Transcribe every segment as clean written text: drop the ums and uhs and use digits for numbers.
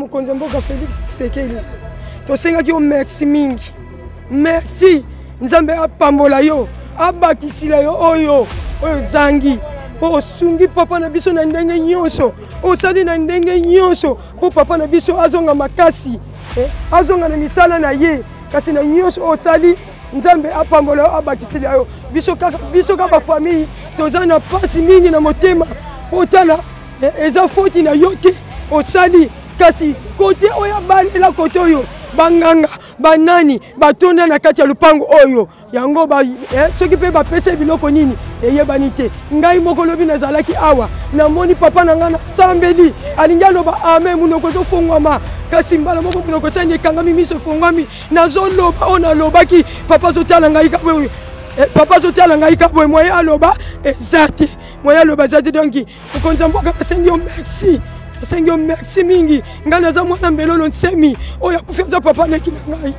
Mokonzi mboka Félix Tshisekedi tosengaki yo merci mingi, merci Nzambe apambola yo abakisila yo oyo zangi po osungi papa na biso na ndenge nyonso osali na ndenge nyonso po papa na biso azonga makasi azonga na misala na ye kasi na nyonso osali Nzambe apambola yo abakisila yo biso kaka famille toza na pasi mingi na motema otala eza foti na yo te osali kasi kote oyo balela kote oyo banganga banani batonda na kati ya lupango oyo yango soki pe bapesa biloko nini eyebani te ngai moko lobi nazalaki awa namoni papa na ngai nasambeli alingi aloba amen munoko ezofungwama kasi mbala moko munoko sani ekangami miso efungwami nazoloba oyo nalobaki papa azotala ngai kabwe papa azotala ngai kabwe moye aloba eza te moye aloba eza te donki mokonzi mboka nasengi yo merci Seigneur merci mingi ngana za mwana mbelolo nsemi oya kufianza papa neki na ngai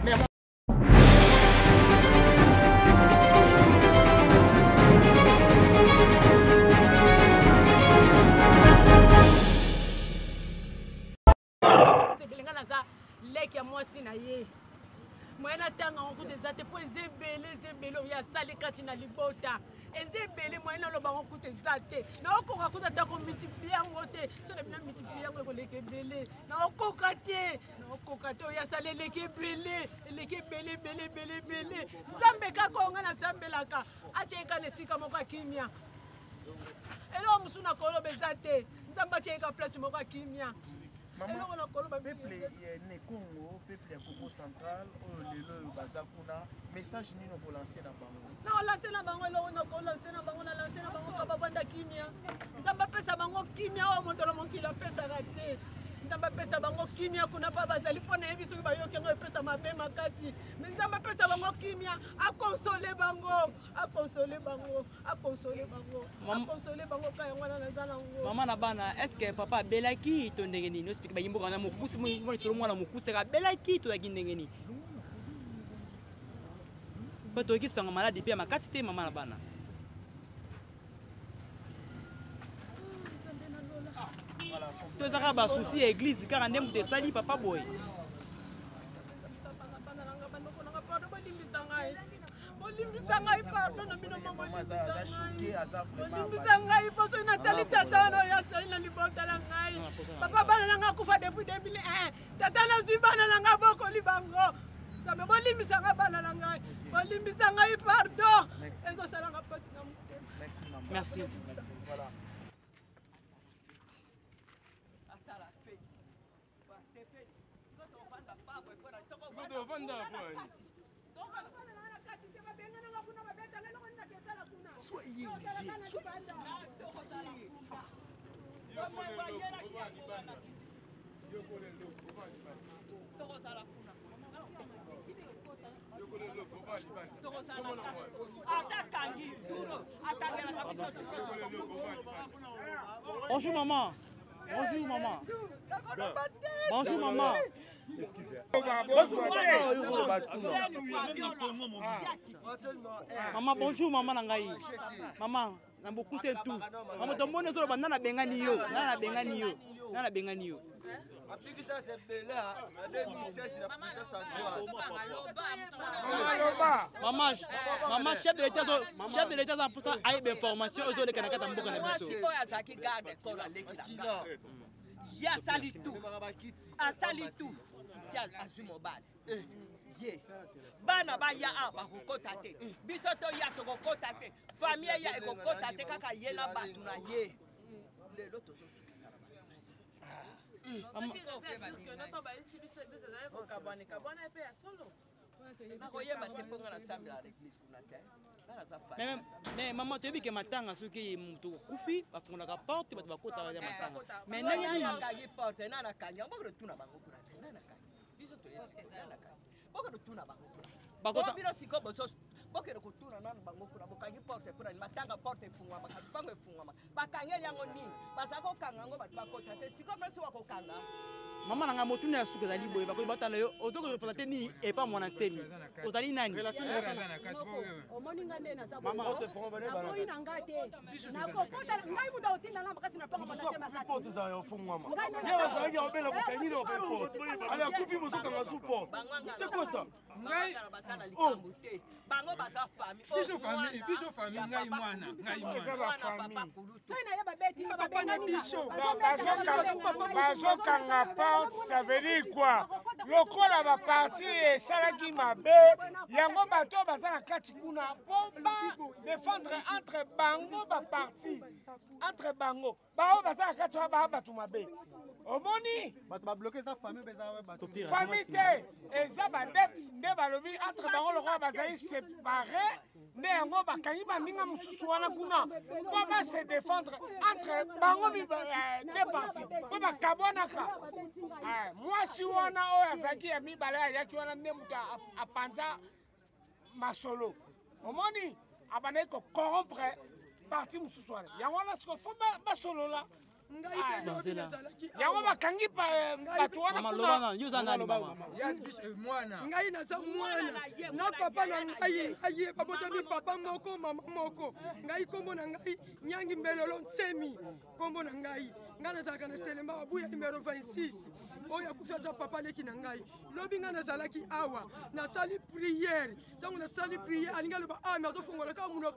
Belengana za leki ya mwasi na ye Moyena tanga onko tezate po ezebele ya sali kati na libota ezebele moyena loba onko tezate na okoka kuta tako multiplier yango te so na bina multiplier yango ko leke bele na okoka te ya sali leke bele Nzambe kako nga na sambelaka acheka nesika moko kimia elo musuna kolo bezate Nzamba acheka place moko kimia peuple ne Congo, peuple ya Congo central, lelo bazakuna message nino pour lancer na bango. Na lancer na bango elo na ko lancer na bango ka bavanda kimia. Nzamba pesa bango kimia o montolo monkila pesa raté. Nzamba pesa bango kimia kuna pa bazali pona yebiso ba yoke ngo pesa mabe makati. Nzamba pesa bango kimia a consoler bango ka yangwana na zala ngo. Maman na bana, est-ce que papa belaki to ndenge nini? No speak ba yimbo kana mokusi mo tsolo mwana mokusi ka belaki to yaki ndenge nini? Ba to kisanga maladi pia makati te mama na bana. To zaka ba souci église car ndem te sali papa boy. Limbisanga pardon na bino mama za choqué aza vraiment limbisanga iposo na tali tata no ya sali na libota la ngai papa bana nga kufa depuis 2001 tata na zwi bana nga boko libango sabe bo limbisanga bana la ngai bo limbisanga pardon ezo sala nga pasi na mutema merci maman merci voilà asala fete ba c'est fete quand on vanda pas pour on vanda quoi Bonjour maman. Bonjour maman. Bonjour maman. Maman bonjour maman nangai. Maman na beaucoup c'est tout. Maman to mone zo bana na bengani yo. Na bengani yo. Appliquer te bela en 2016 la puissance Maman chef de l'état en poussa a eu information aux autres kanaka tamboka na biso. Siko ya zaki garde corps aleki la. Ya sali tout. Asali tout. Tia azui mobile. Ye. Bana ba ya aba kokota te. Biso to ya to kokota te. Famille ya ekokota te kaka ye na batu na ye. Lelo to mais maman tu que matanga soki mutu kufi bafungaka porte bato bakota ya matanga mais ndenge nini nani porte nana kanya bako tuna bango kuna nana kanya biso to yesa nana kanya bako tuna bango bakota bino siko boso bokere kutuna nanu bango kuna bokangi porte kuna matanga porte fungwa makapango fungwa bakangeli yango nini basako kanga ngo bakota te siko pesi wako kanga mama nanga motuna ya suka zali boye bakoyi batala yo otoko représenter ni et pas mwana nsemi ozali nani omoni ngande na zabo mama oyi na ngate na kokota ngai muda otinda na makasi na pango bana tema kati porte za yo fungwa mama yewa zangi obela bokangi no pe porte ala kupi bosoka nga support c'est quoi ça ngai basana likambo te bango baza famille biso famille ngai mwana famille so ina yeba beti na Papa biso. bazokanga porte ça veut dire quoi lokola baparti esalaki mabe yango bato baza na kati kuna po badefendre entre bango baparti entre bango bao baza na kati wana bato mabe omoni famille te eza badete nde balobi entre bango lokola bazali séparé nde yango bakangi baninga mosusu wana kuna po base défendre entre bango de parti po bakabwanaka mwasi wana oyo azalaki ya mibale ayaki wana nde moto apanza masolo omoni abandaki kocorrompre parti mosusu wana yango wana siko fo basolola yango bakangi bato wana kuna yo za nani mama ngai naza mwana na papa na ngai ngai babotami papa moko mama moko ngai kombo na ngai nyangi mbelelo nsemi kombo na ngai ngai nazalaka na selema babuya numero 26 oyo akufi aza papa leki na ngai lobi ngai nazalaki awa nasali priere ntango nasali priere alingi aloba ami azofungolaka muno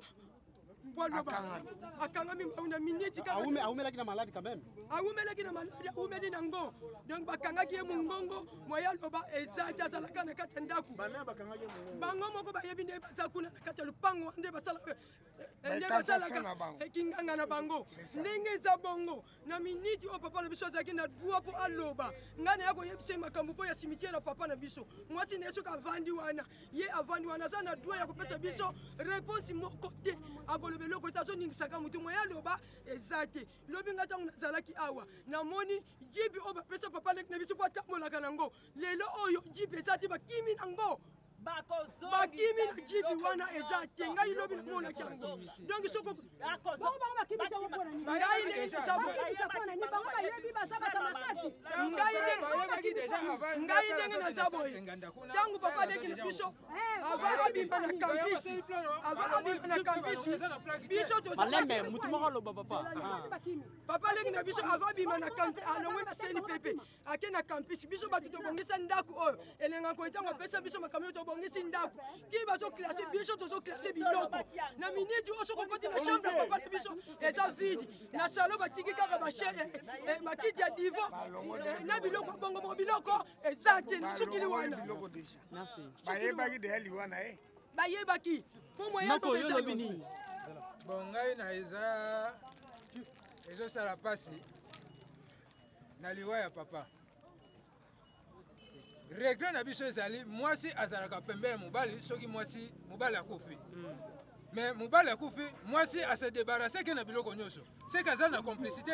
akangami na miniti aumelaki na maladi quand même aumelaki na maladi aumeli nango donc bakangaki ye mongongo moya loba ezati azalaka na kati ya ndako bango moko bayebi nde baza kuna na kati ya lupango nde basalaka ekinganga na bango ndenge eza bongo na miniti oyo papa na biso azalaki na droit mpo aloba ngai naya koyebisa ye makambo mpo ya simitiere na papa na biso mwasi na ye soki avandi wana ye avandi wana aza na droit ya kopesa biso réponse moko te akoloba eloko te azoningisaka motu moya aloba eza te lobi ngai ntango nazalaki awa namoni jibi oyo bapesa papa leki na biso mpo atambolaka nango lelo oyo jibi eza te bakimi nango bakimi na jibi wana eza te ngai lobi namonaki yango donc soko ngai ndenge ezabo ngai ndenge naza boye ntango papa leki na biso ava abima na kampisi biso malembe mutu moko aloba papa papa leki na biso ava abima na kampisi alongwe na seni pepe ake na kampisi biso bato tobongisa ndako oyo elengako ntango apesa biso makambo oyo tobongisi ndako ki bazoklase biso tozoklase biloko na miniti oyo soki okoti na chambre ya papa na biso eza vide na salo batiki kaka bakiti ya divo na biloko bongo bongo biloko eza te nasukili wana bayebaki deya liwana bayebaki mpo moya bon ngai na ezosala mpasi na liwa ya papa regret na biso ezali mwasi azalaka pembe ya mobali soki mobali akufi mais mobali akufi mwasi ase débarrasse ke na biloko nyonso seke aza na complicité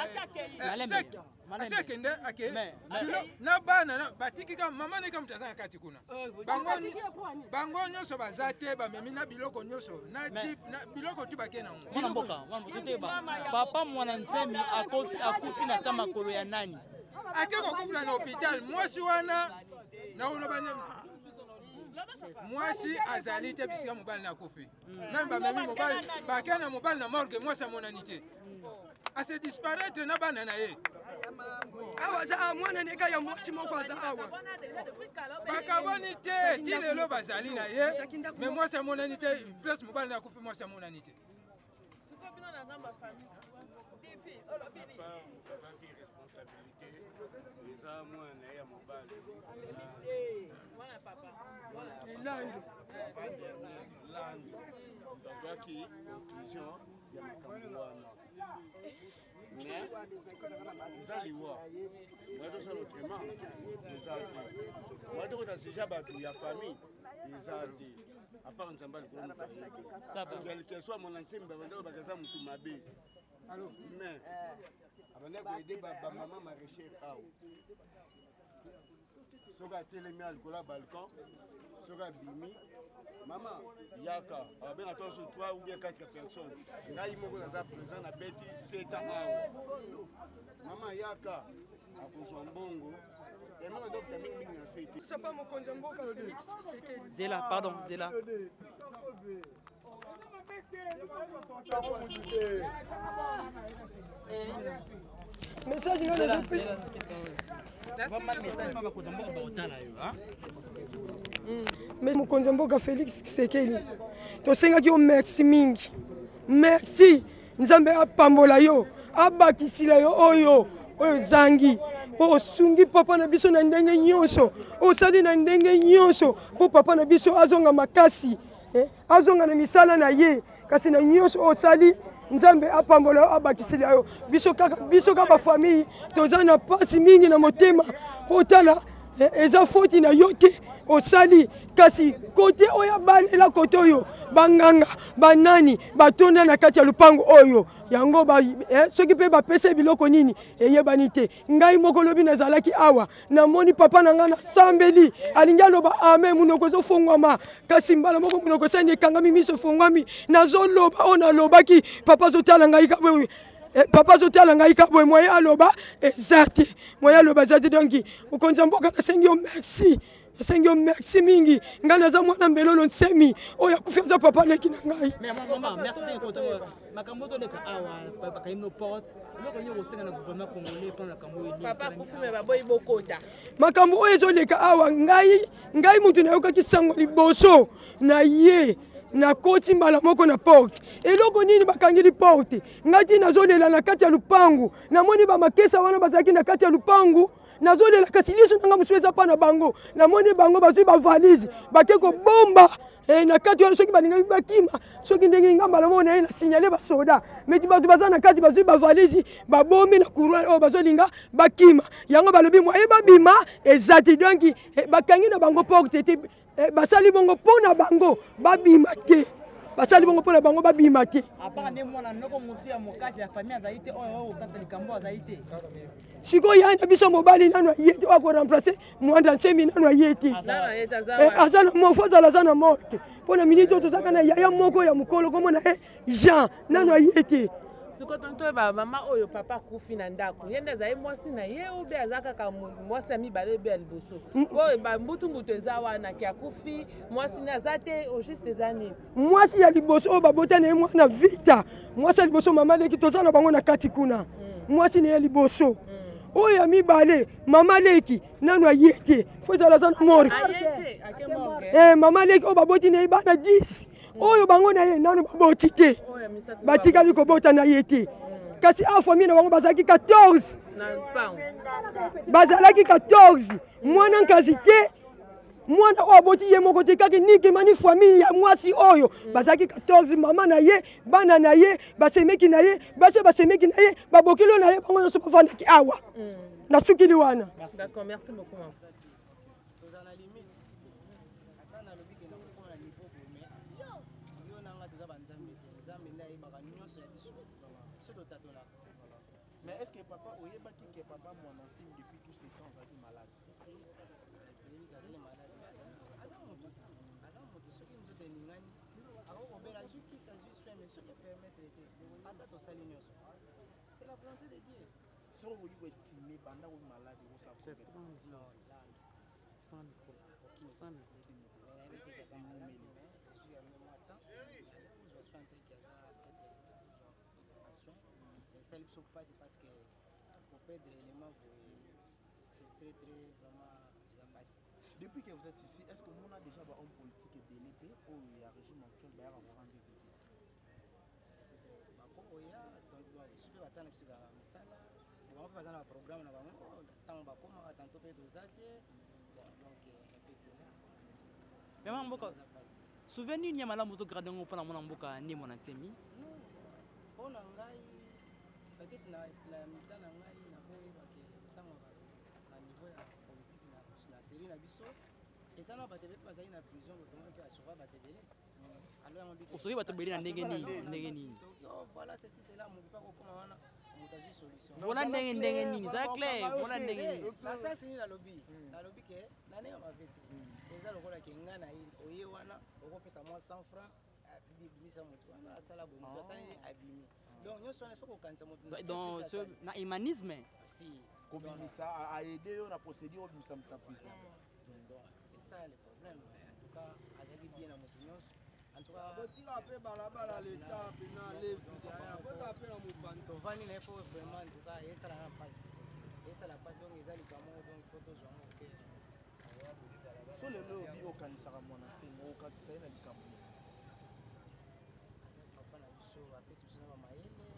ase akende ake na bana batikika mama neka moto aza na kati kuna bango nyonso baza te bamemi na biloko nyonso na jip na biloko tu bake nango mwana mboka toteba papa mwana nsemi akufi na sa makolo ya nani ake kokufula na hôpital mwasi wana naoloba mwasi azali te bisika mobali na akufi meme bamemi mobali bake na mobali na morgue mwasi amonani te ase disparaître na bana na ye awa aza mwana neka ya mwasi moko aza awa bakaboni te ti lelo bazali na ye me mwasi amonani te place mobali na akufi mwasi amonani te eza mwana ya mobali lando tozwaki conclusion ya makambo wana mais eza liwa watosala autrement eza te watokota sija bato ya famille eza te apart nzambe alikolo moke soit mona nsembe babandako bakaza motu mabe mais abandaki koyede bamama maraîcher awa soka telemi alikola balcon soka bimi mama yaka abenga tonso 3 ou bien 4 personnes ngai moko naza présent na beti 7 ans mama yaka akozwa mbongo emaka dokta mingi mingi na sete sapa mokonzi mboka Félix Tshisekedi Zela pardon Zela message nga na mokonzi mboka Félix Tshisekedi tosengaki yo merci mingi merci nzambe apambola yo abakisila yo oyo zangi po osungi papa na biso na ndenge nyonso osali na ndenge nyonso po papa na biso azonga makasi azonga na misala na ye kasi na nyonso osali nzambe apambola yo abakisila yo biso kaka bafamille toza na pasi mingi na motema po otala eza foti na yo te osali kasi kote oyo abalela kote oyo banganga banani batonda na kati ya lupango oyo yango soki mpe bapesa biloko nini eyebani te ngai moko lobi nazalaki awa namoni papa na ngai nasambeli alingi aloba ame munoko ezofungwama kasi mbala moko munoko esani ekangami miso efungwami nazoloba oyo nalobaki papa azotala ngai kabwe papa azotala ngai kabwe moye aloba eza te moye aloba eza te donki mokonzi ya mboka nasengi yo merci nasengi yo merci mingi ngai naza mwana mbelolo nsemi oyo akufi aza papa leki na ngai makambo toleka awa bakayino porte eloko nyo kosenga na gouvernement congolais mpona makambo oyo papa akufi me baboyi bokota makambo oyo ezoleka awa ngai mutu nayokaki sango liboso na ye nakoti mbala moko na porte eloko nini bakangeli porte ngai ti nazolela na kati ya lupangu namoni bamakesa wana bazalaki na kati ya lupangu nazolela kasi liso nanga mosusu eza mpa na bango namoni bango bazwi bavalise bake kobomba na kati wana soki balingaki bakima soki ndenge nga mbala moko na ye na signale basoda meti bato baza na kati bazwi bavalise babombi na courant oyo bazolinga bakima yango balobi mwaye babima eza te donki bakangi na bango porte te basali bongo mpo na bango babima te basali bongo mpo na bango babima te apaka nde mwana noko mosu ya mokasi ya famille azali te oyo okata likambo azali te sikoyo ya na biso mobali nano aye te oyo akoremplace mwanda nsemi nano aye te aza na mofo azala aza na mort te mpo na miniti oyo tozaka na yaya moko ya mokolo komona ye Jean nano aye te sikoyo tontoyeba mama oyo papa akufi na ndako ye nde azali mwasi na ye obe aza kaka mwasi ya mibale ebe ya liboso oyo bambutumbutu eza wana ke akufi mwasi ne aza te ojuste eza nini mwasi ya liboso oyo babota na ye mwana vita mwasi ya liboso mama leki toza na bango na kati kuna mwasi na ye liboso oyo ya mibale mama leki nano aye te fo ezala aza na mort mama leki oyo baboti na ye bana 10 oyo bango na ye nano baboti te batikali kobota na ye te kasi a famille na bango bazalaki 14 bazalaki 14 mwana nkazi te mwana oyo aboti ye moko te kaka nikemani famille ya mwasi oyo bazalaki 14 mama na ye bana na ye basemeki na ye basi basemeki na ye babokilo na ye bango nyonso bavandaki awa na sukili wana. D'accord, merci beaucoup. Mais est-ce que papa, oui, que papa, mon ancien, depuis tous ces temps, va être malade? Si, si. C'est la volonté de Dieu. Si vous voulez estimer pendant une maladie, vous savez. Non, là, sans micro. Sans micro. Ça ne sauve pas, c'est parce que pour perdre l'élément, c'est très vraiment basse. Depuis que vous êtes ici, est-ce que nous avons déjà un homme politique délégué ou il y a un régime actuel qui va rendre visite? Souvenir ni malamu to grade ngo pana mona mboka ni mona ntemi pona ngai peut-être na mitana ngai na boye bake tango na niveau ya politique na série na biso ezana batebe bazali na prison comment que assurer batebele alors on dit osoki bato beli na ndenge ni voilà ceci c'est là mon pas kokoma wana mutazi solution. Voilà ndenge nini, ça clair, voilà ndenge nini. Ça c'est la lobby que nane ya mavete. Eza lokola ke ngana oye wana okopesa moi 100 francs bimisa moto wana asala bo moto asali abimi. Donc nyonso wana faut kokanisa moto. Dans ce na humanisme. Si kobimisa a aider yo na procédure obimisa mutapisa. Donc c'est ça le problème. En tout cas, azali bien na moto nyonso. En tout cas, botira pe balabala l'état pena levi derrière bota pe na mopanda tovani na faut vraiment en tout cas esa la passe. Esa la passe donc ezali kamo donc photos wango OK. So le lobby okanisaka mwana seni okatisa ye na likambo. Papa na biso apesi biso na bamayele.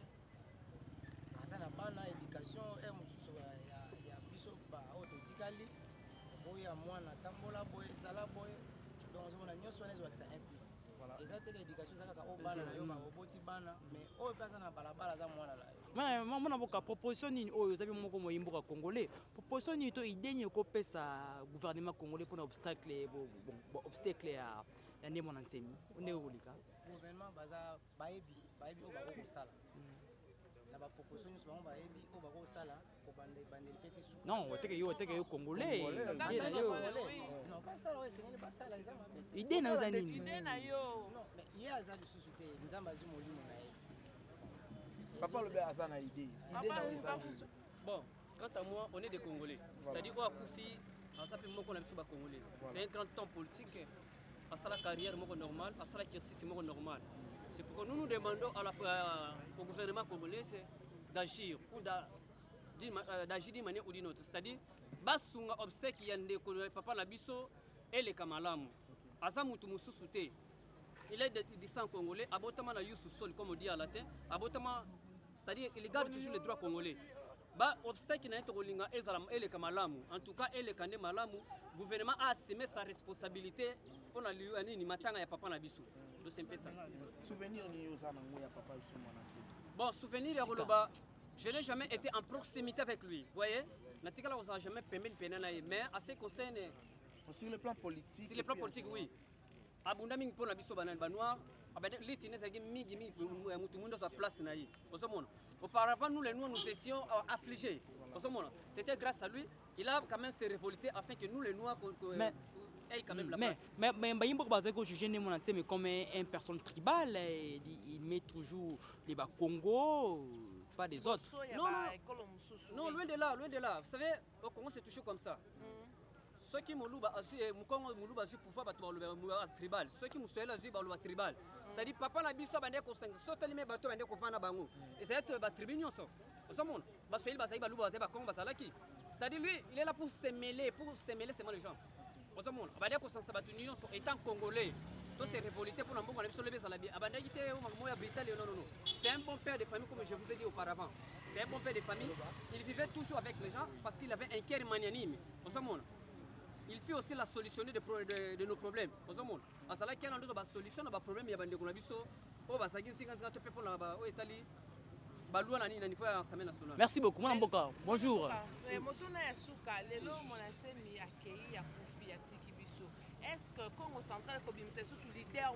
Asa na bana éducation et mosusu ya biso ba ototikali. Boya mwana tambola boye zala boye. Donc on a nyonso wana ezwakisa implice. Eza te l'éducation za kaka obana na yo ba oboti bana mais oyo pesa na balabala za mwana na yo. Mais mona boka proposition nini oyo zabi moko moyimboka congolais. Proposition ni to idée ko pesa gouvernement congolais pour obstacle obstacle ya ndemo na nsemi. Onde olika. Gouvernement baza baebi o ba ko sala. Na ba proposition nyonso bango baebi o ba ko sala ko bande petit sou. Non, oteke yo congolais. Non, pas ça ouais, c'est pas ça les hommes. Idée na za nini? Idée na yo. Non, mais il y a ça du sous-souté, nzamba zu molimo na ye. Papa le a ça na idée. Idée na ça. Bon, quant à moi, on est des Congolais. C'est-à-dire au Akoufi, on s'appelle moko na biso ba Congolais. C'est un grand temps politique. À sa carrière moko normal, à sa exercice moko normal. C'est pourquoi nous demandons au gouvernement congolais d'agir ou d'agir d'une manière ou d'une autre. C'est-à-dire, basunga obsèque yande papa na biso et les kamalamu. Asa mutu mususute. Il est du sang congolais, abotama na yusu sol comme on dit à latin, abotama, c'est-à-dire il garde toujours les droits congolais. Ba obstacle na etolinga ezala ele kamalamu. En tout cas, ele kande malamu, gouvernement a assumé sa responsabilité pour la lieu ni matanga ya papa na biso. Donc c'est un peu ça. Souvenir ni yozana ngoya papa sur mon ancien. Bon, souvenir ya Roloba, je n'ai jamais été en proximité avec lui. Vous voyez? Natikala on n'a jamais permis de peiner mais à ce qui concerne sur le plan politique. Sur le plan politique oui. Abunda mingi pour la biso banane banoir, abende litine zagi mingi mutu mundo sa place na yi. Auparavant nous les noirs nous étions affligés. C'était grâce à lui, il a quand même se révolté afin que nous les noirs aient quand même la place. Mais Bayimbo Bazeko juge Nemo mais comme une personne tribale, il met toujours les bas Congo, pas des autres. Non, loin de là, loin de là. Vous savez, au Congo c'est toujours comme ça. Ceux qui m'ont pouvoir tribal, ceux qui m'ont tribal. C'est-à-dire papa n'a biso bande ko 5 sauter les bateaux bande ko fana bango. Et c'est être ba tribu nyonso. Osamon, ba soyel ba zaïba luba ba kongo ba salaki. C'est-à-dire lui, il est là pour se mêler seulement les gens. Osamon, bande ko 5 batu nyonso étant congolais. Donc c'est révolté pour l'ambon na biso lebe salabi. Abande kité o moya Britannique non. C'est un bon père de famille comme je vous ai dit auparavant. C'est un bon père de famille. Il vivait toujours avec les gens parce qu'il avait un cœur magnanime. Osamon. Il fait aussi la solution de nos problèmes. Parce que qu'il y a une solution à nos problèmes, il y a des problèmes. Merci beaucoup. Bonjour. Est-ce que Congo central est sous leader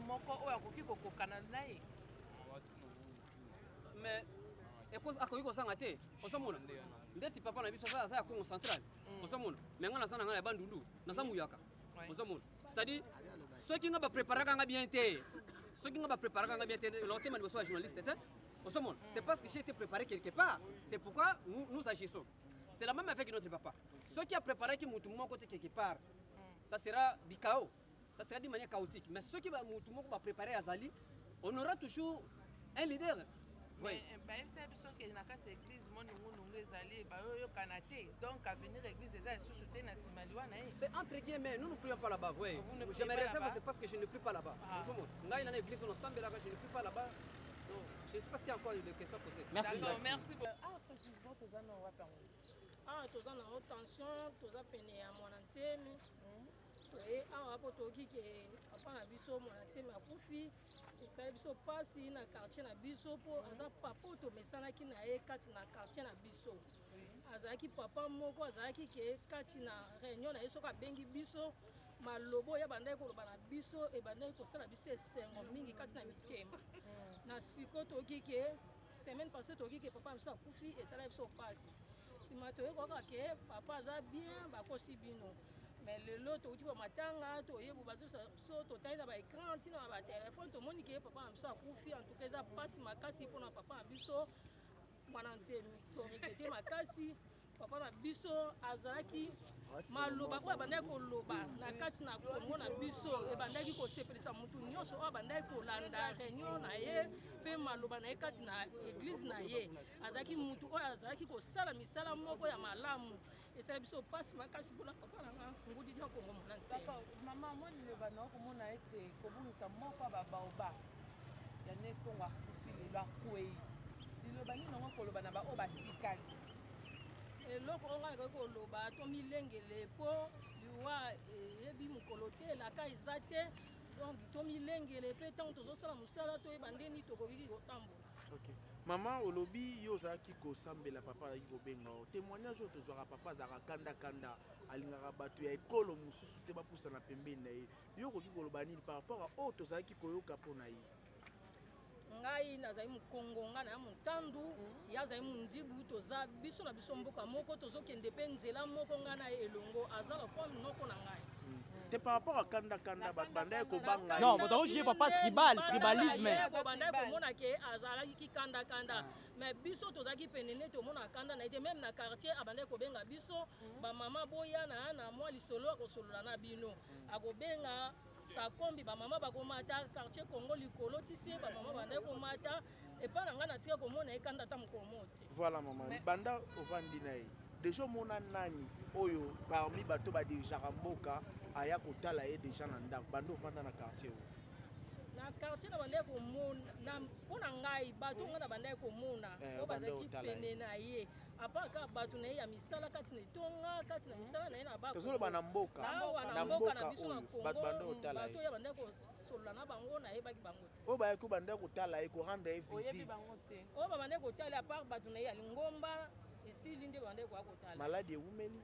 mais cause akoki kozanga te osomona ndeti papa na biso ça ya Congo central osomona mais ngana sana ngana bandundu na samuyaka osomona c'est-à-dire ceux qui ngaba préparer kanga bien te ceux qui ngaba préparer kanga bien te l'autre de soit journaliste te osomona c'est parce que j'ai été préparé quelque part c'est pourquoi nous agissons c'est la même avec notre papa ceux qui a préparé qui mutu moko te quelque part ça sera du chaos ça sera d'une manière chaotique mais ceux qui va mutu moko va préparer azali on aura toujours un leader. Oui. C'est entre guillemets, nous ne prions pas là-bas. Oui. Je me réserve, c'est parce que je ne prie pas là-bas. Là, il y a une église, on ensemble là-bas, je ne prie pas là-bas. Je ne sais pas s'il y a encore des questions posées. Merci. Merci beaucoup. Ah, précisément, tu as une tension, tu as peine à mon antenne. Et à Potoki qui est à Bisso, mon antenne à Koufi. Et ça, Bisso passe dans le quartier à Bisso pour avoir papa mais ça n'a qui n'a pas dans le quartier à Bisso. Azaki papa moko azaki qui est katina réunion na yeso ka bengi biso malobo ya bandai ko bana biso e bandai ko sala biso esengo mingi katina mitema na sikoto kike semaine passée toki ke papa biso akufi esala biso pasi nsima toyekoka ke papa aza bien bakosi bino mais lelo touti bamatanga toyebu bazosa biso totali na baécran ntina na batelefone tomoni ke papa na biso akufi en tout cas eza pasi makasi mpona papa na biso mwana ntemi toregrete makasi papa na biso azalaki maloba oyo abandaki koloba na kati na kongo na biso ebandaki kosepelisa motu nyonso oyo abandaki kolanda réunion na ye mpe maloba na ye kati na église na ye azalaki motu oyo azalaki kosala misala moko ya malamu esala biso mpasi makasi mpona papa nanga ngudi dia kongo mona ntemi mama mwa liloba na okomona ete kobungisa moko ya babaoba ya ne kongo akufi lelo akwei liloba nini nango koloba na baoyo batikali eloko oyo ngai ekoki koloba tomilengele mpo liwa eyebi mokolo te elaka eza te donc tomilengele mpe ntango tozosala mosala toyeba ndeni tokoki kotambola. Mama olobi yo ozalaki kosambela papa azalaki kobenga o témoignage oyo tozwaka papa azalaka kanda alingaka bato ya ekolo mosusu te bapusana pembeni na ye yo okoki koloba nini par rapport a oyo tozalaki koyoka mpo na ye? Ngai nazali mokongo ngai na motandu ye azali mondibu toza biso na biso mboka moko tozokende mpe nzela moko ngai na ye elongo azala comme noko na ngai te par rapport à kanda bandai kobanga non bazakoki papa tribalisme bandai komona ke azalaki kanda mais biso tozalaki pene neti omona kanda na ete même na quartier abandai kobenga biso bamama boyana na mwa lisolo akosolola na bino akobenga sakombi bamama bakomata quartier Congo likolo tisi bamama bandai komata epa na ngai natika komona ekanda ata mokolo mo te. Voilà mama banda ovandi na ye déjà mona nani oyo parmi bato badirijaka mboka aya kotala ye déjà na ndako banda ovanda na quartier oyo na quartier na bandai komona mpona ngai bato ngai na bandai komona oyo bazalaki pene na ye apaka bato na ye ya misala kati na etonga kati na misala na ye na bako tozoloba na mboka na biso na Congo bato oyo bandai kosolola na bango nayebaki bango te oyo bayaki bandai kotala ye koranda ye visite oyo babandai kotala apart bato na ye ya lingomba esili nde bandai koya kotala maladi ewumeli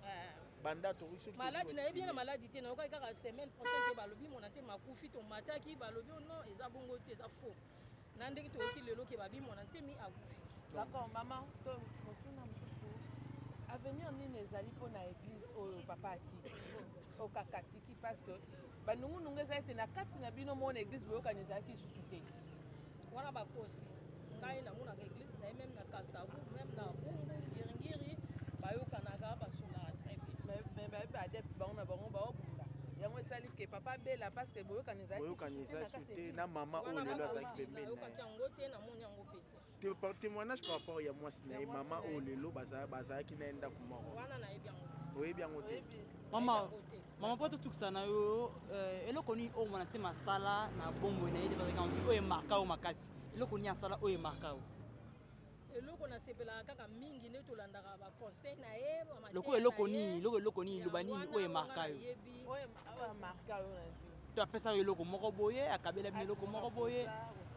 banda maladi nayebi ye na maladi te nayokai kaka semaine prochaine te balobi mona te makufi tomataki balobi non eza bongo te eza faux na ndenge toyoki lelo ke babi mona ntemi akufi. D'accord mama motuna mosusu avenir nini ezali mpona église oyo papa atiki okaka atiki parce que banungunungu eza ete na kati na bino mona église boyokani ezalaki lisusu te wana bakosi ngai namonaka église na ye meme na kasavu meme na bungu ngiringiri bayokanaka basolaka très bien mais bayebi adepte bango na bango baobunda yango esali ke papa bela parce que boyokani ezalaki te na mama oyo lelo azalaki pembeni nayokaki yango te namoni yango pe te témoignage par rapport ya mwasi na ye mama oyo lelo bazalaki na ye ndako moko wana nayebi yango te oyebi yango te mama mpo totukisa na yo eloko nini oyo mona te masala na bombo na ye te bazalaki oyo emarka oyo makasi eloko nini asala oyo emarka oyo eloko nasepelaka kaka mingi nde tolandaka baconseil na ye eloko nini loba nini oyo emarka yo to apesa yo eloko moko boye akabela bino eloko moko boye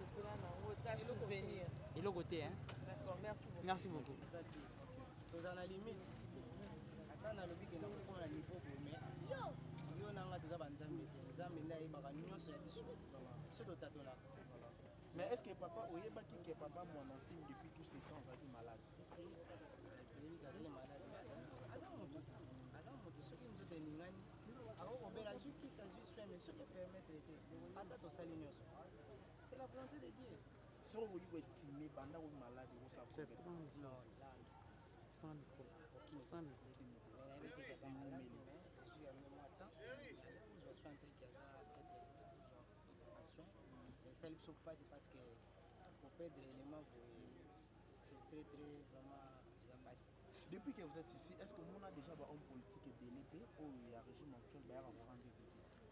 eloko te merci beaucoup toza na limite ata nalobi ke nakokoma na niveau bome yo nanga toza banzambe te nzambe nde ayebaka nyonso ya biso biso totatolaka. Mais est-ce que papa oyebaki que papa mon enseigne depuis tous ces temps azalaki malade? Si toyebi kazali malade aza motu soki nzoto eningani akokobela azwi kisi azwi soin mais soki epermettre te ata tosali nyonso c'est la volonté de Dieu. soki okoki koestime banda oyo malade ça lui sauve pas, c'est parce que pour perdre l'élément, c'est très vraiment basse. Depuis que vous êtes ici, est-ce que vous avez déjà un homme politique délégué ou il y a un régime actuel qui va vous rendre visite?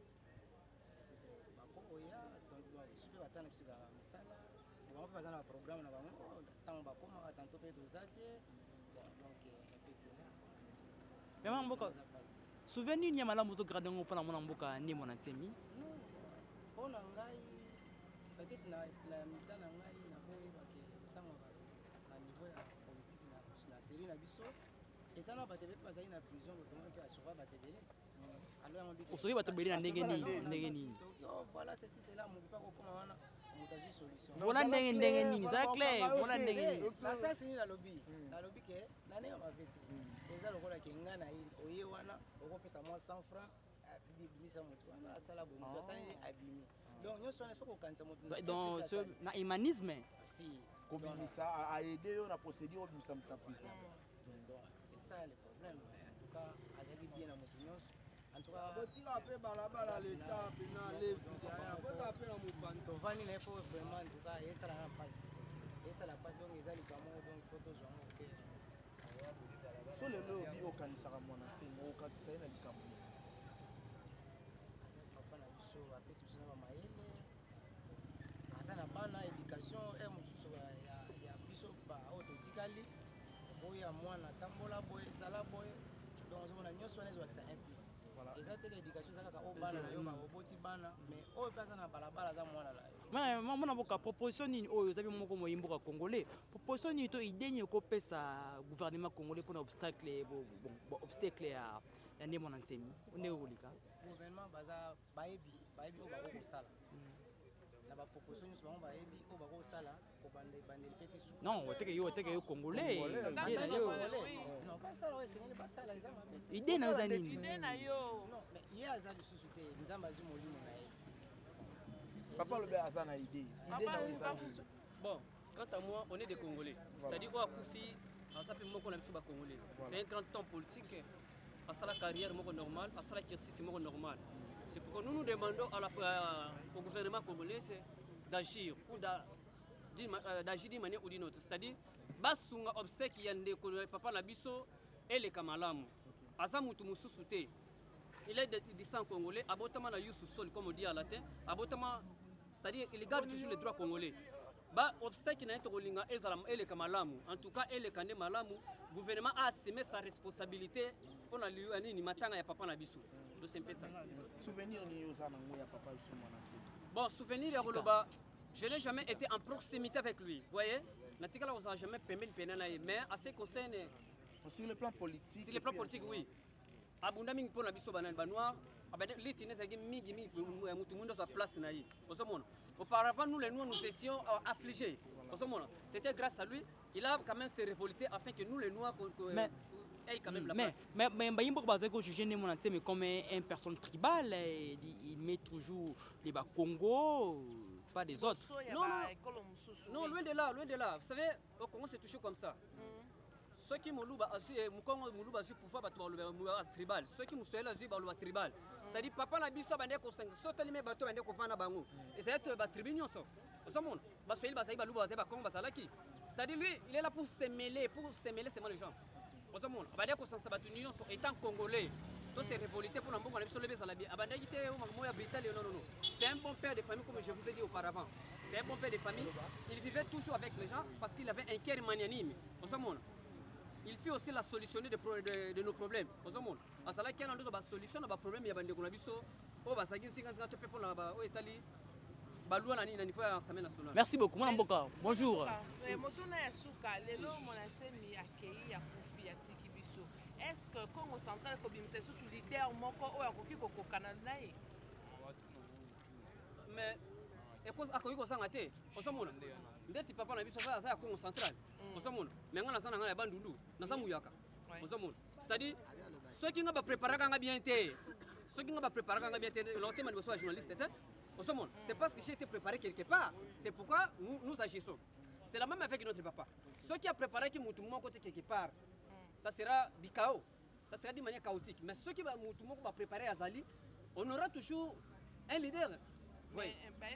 Il y a surtout la tante de Misala, on va faire un programme, tantôt peut être donc c'est là. Mais Mboka, souvenez-vous de la moto grande pour la Mboka ni mon antemi? Non, on a peut-être na mitana ngai na boyebake ntango na niveau ya politique na série na biso ezana bato pe bazali na prison botomaki asova bato ebele alors yango biki osoki bato ebele na ndenge nini voilà ceci c'est là mokupa kokoma wana mutazi solution voilà ndenge nini ça clair voilà ndenge nini na sasa ni la lobby ke na nenga mavete eza lokola ke ngana yi oye wana okopesa moi 100 francs bimisa moto wana asala bo moto asali abimi donc nyonso wana faut kokanisa moto dans ce na humanisme si kobimisa a aider yo na procédure obimisa mutapisa donc c'est ça le problème en tout cas azali bien na moto nyonso en tout cas botila pe balabala l'état pe na levi derrière bota pe na mopanzi tovandi na faut vraiment en tout cas esala na passe esala passe donc ezali kamo donc photo zwango ok so lelo obi okanisaka mwana nsemi okatisa ye na likambo papa na biso apesi biso na bamayele aza na bana éducation e mosusu ya biso oyo totikali boya mwana tambola boye ezala boye donc ozomona nyonso wana ezolakisa implice eza te ka éducation eza kaka oyo bana na yo baoboti bana mais oyo mpe aza na balabala aza mwana na yo mona boka proposition nini oyo ozabi moko moyimboka congolais proposition nini to idée nini ekopesa gouvernement congolais mpona obstacle ya nde mwana nsemi ndenge kolika gouvernement baza bayebi oyo bakokosala na baproposition nyonso bango bayebi oyo bakosala kobandeli peti suku non oteke yo congolais non basala oyo esengeli basala eza mabe idée na yo eza nini ye aza lisusu te nzambe azwi molimo na ye papa lobe aza na idée bon quant à moi on est des Congolais c'est-à-dire oyo akufi aza mpe moko na biso bacongolais c'est un grand temps politique asala carrière moko normal asala exercice moko normal. C'est pourquoi nous demandons au gouvernement congolais d'agir ou d'agir d'une manière ou d'une autre. C'est-à-dire, basunga obsèque yande papa na biso et les kamalamu. Asa mutu mususute. Il est du sang congolais, abotama na yusu sol comme on dit à latin, abotama, c'est-à-dire il garde toujours les droits congolais. Ba obstacle na etolinga ezala ele kamalamu. En tout cas, ele kande malamu, gouvernement a assumé sa responsabilité pour la liani ni matanga ya papa na biso. Donc c'est un peu ça. Souvenir ni yozana ngo ya papa biso mwana. Bon, souvenir ya Roloba, je n'ai jamais été en proximité avec lui. Vous voyez? Natikala on n'a jamais permis de peiner mais à ce qui concerne sur le plan politique. Sur le plan politique, oui. Abunda mingi pour la biso banane banoir, abende litine zagi mingi mutu mundo sa place na yi. Auparavant nous les noirs nous étions affligés. C'était grâce à lui, il a quand même se révolté afin que nous les noirs aient quand même la place. Mais Bayimbo Bazeko juge Némon Nsemi comme une personne tribale, il met toujours les bas Congo, pas des autres. Non, loin de là, loin de là. Vous savez, au Congo c'est toujours comme ça. Ceux qui m'ont pouvoir tribal, ceux qui m'ont tribal. C'est-à-dire papa n'a biso bande ko 5 sauter les bateaux bande ko fana bango. Et c'est être ba tribu nyonso. Osomon, ba soyel ba sai ba luba ba kongo ba salaki. C'est-à-dire lui, il est là pour se mêler seulement les gens. Osomon, bande ko 5 batu nyonso étant congolais. Donc c'est révolté pour l'ambon biso leber salabi. Abande kité o moya brital non. C'est un bon père de famille comme je vous ai dit auparavant. C'est un bon père de famille. Il vivait toujours avec les gens parce qu'il avait un cœur magnanime. Osomon. Il fait aussi la solution de nos problèmes. Asala qui a une solution à nos problèmes, il y a des problèmes. Merci beaucoup. Bonjour. Est-ce que Congo central est sous leader mais cause akoki kosanga te osomona ndeti papa na biso ça ya Congo central osomona mais ngana sana ngana bandundu na samuyaka osomona c'est-à-dire ceux qui ngaba préparer kanga bien te ceux qui ngaba préparer kanga bien te l'autre de soit journaliste te osomona c'est parce que j'ai été préparé quelque part c'est pourquoi nous agissons c'est la même avec notre papa ceux qui a préparé qui mutu moko te quelque part ça sera du chaos ça sera de manière chaotique mais ceux qui va mutu moko va préparer azali on aura toujours un leader. Oui.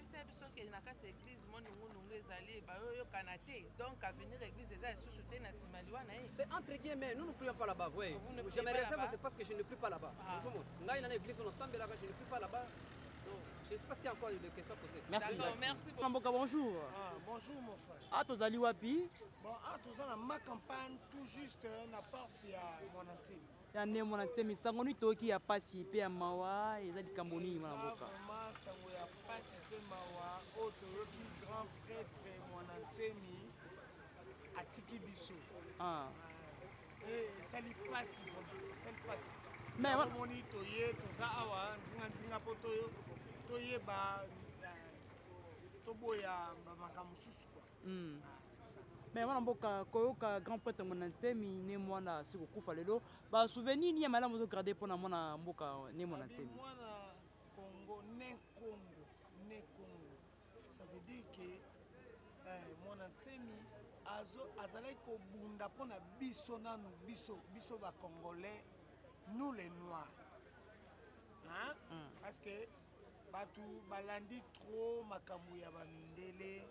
C'est entre guillemets, nous ne prions pas là-bas. Oui. Je me réserve, c'est parce que je ne prie pas là-bas. Là, il y a une église, on ensemble là-bas, je ne prie pas là-bas. Je ne sais pas s'il y a encore des questions posées. Merci. Merci beaucoup. Bonjour. Bonjour mon frère. Ah, tu as wapi? Bon, tu as ma campagne tout juste na partie à mon antime. Ya ne mwana nsemi sango ni toki ya pasi pe ya mawa eza dikamboni mwana boka vraiment sango ya pasi pe mawa otoyoki grand prêtre mwana nsemi atiki biso esali pasi vraiment esali pasi mais omoni toye toza awa nzinga mpo toyeba toboya makambo mosusu quoi. C'est ça. Mais wana mboka koyoka grand prêtre mwana Nsemi ne mwana sikokufa lelo ba souvenir ni ya malamu zo garder pona mwana mboka ne mwana Nsemi. Mwana Congo ne Congo. Ça veut dire que mwana Nsemi azalaki kobunda mpona biso nanu biso ba Congolais nous les noirs. Hein? Parce que batu balandi trop makambo ya bamindele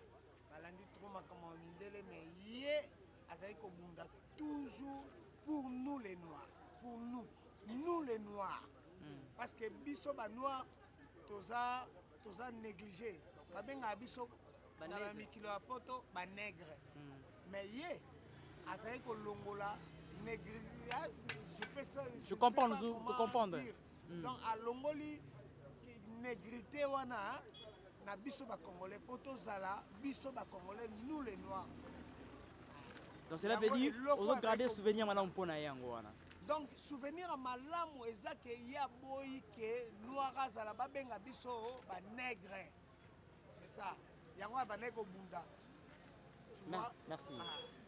mais ye azali kobunda toujours pour nous les noirs, pour nous les noirs. Parce que biso ba noir toza négligé babenga biso na mikilo ya poto ba nègre. Mais ye azali kolongola négri, je comprends donc à longoli négrité wana na biso ba Congolais poto zala biso ba Congolais nous les noirs. Donc cela veut dire on doit garder souvenir malamu pona yango wana. Donc souvenir malamu ezake ya boyi ke noir azala babenga biso ba nègre. C'est ça. Yango ba nègre bunda. Tu vois? Merci.